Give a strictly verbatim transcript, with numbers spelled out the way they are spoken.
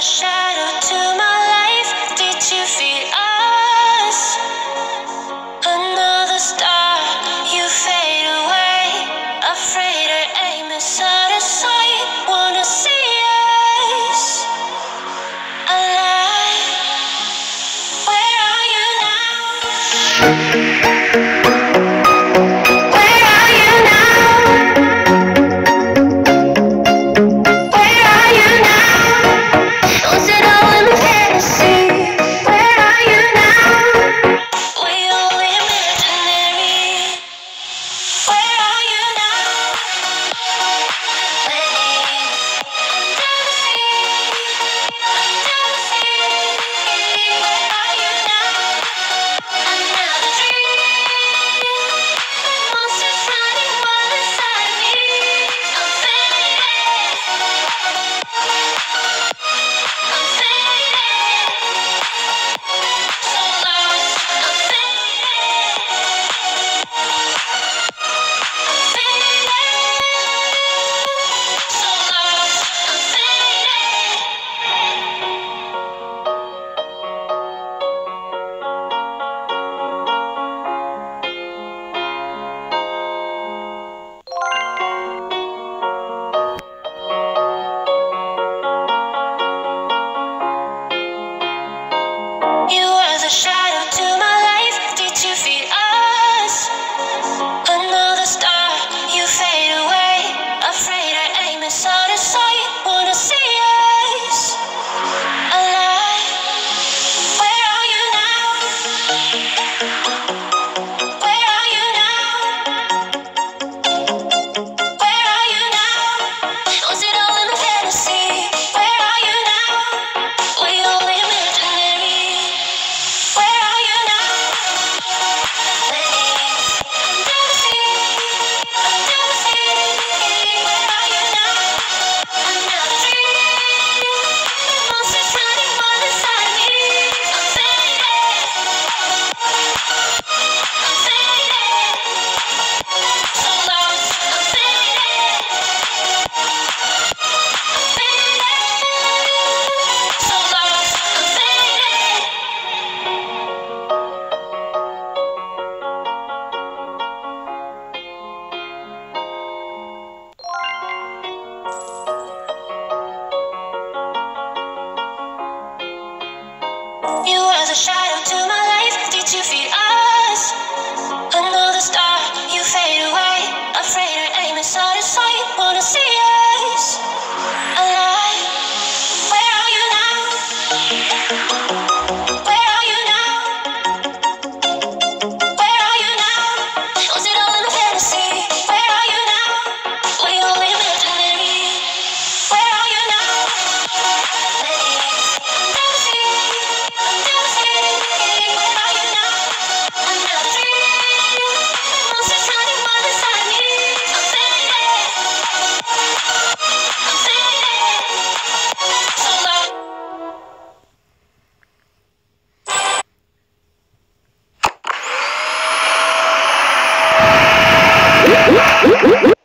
shadow to my life. Did you feel us? Another star, you fade away. Afraid our aim is out of sight. Wanna see us alive. Where are you now? Where are you now? Where are you now? Was it all in fantasy? Where are you now? We all imaginary. Where are you now? Waiting under the sea, under the sea. Where are you now? Another dream. Monsters running wild inside me. I'm fading. I'm fading. So lost. I'm fading. I'm fading. So lost. I'm fading. You were the shadow to my life. Did you feel us? Another star, you fade away. Afraid our aim is out of sight. Wanna see us alive. Where are you now? Where are you now? Where are you now? Was it all in a fantasy? Where are you now? We all imaginary. Where are you now? Waiting under the sea, under the sea. Where are you now? Another dream. Monsters running wild inside me. I'm fading. I'm fading. So lost. I'm fading. I'm fading. So lost. I'm fading. You were the shadow to my life. Did you feel us? Another star, you fade away. Afraid our aim is out of sight. Wanna see us alive. Where are you now? Where are you now? Where are you now? Was it all in a fantasy? Where are you now? We all imaginary. Where are you now? Waiting under the sea, under the sea. Where are you now? Another dream. Monsters running wild inside me. I'm fading. I'm fading. So lost.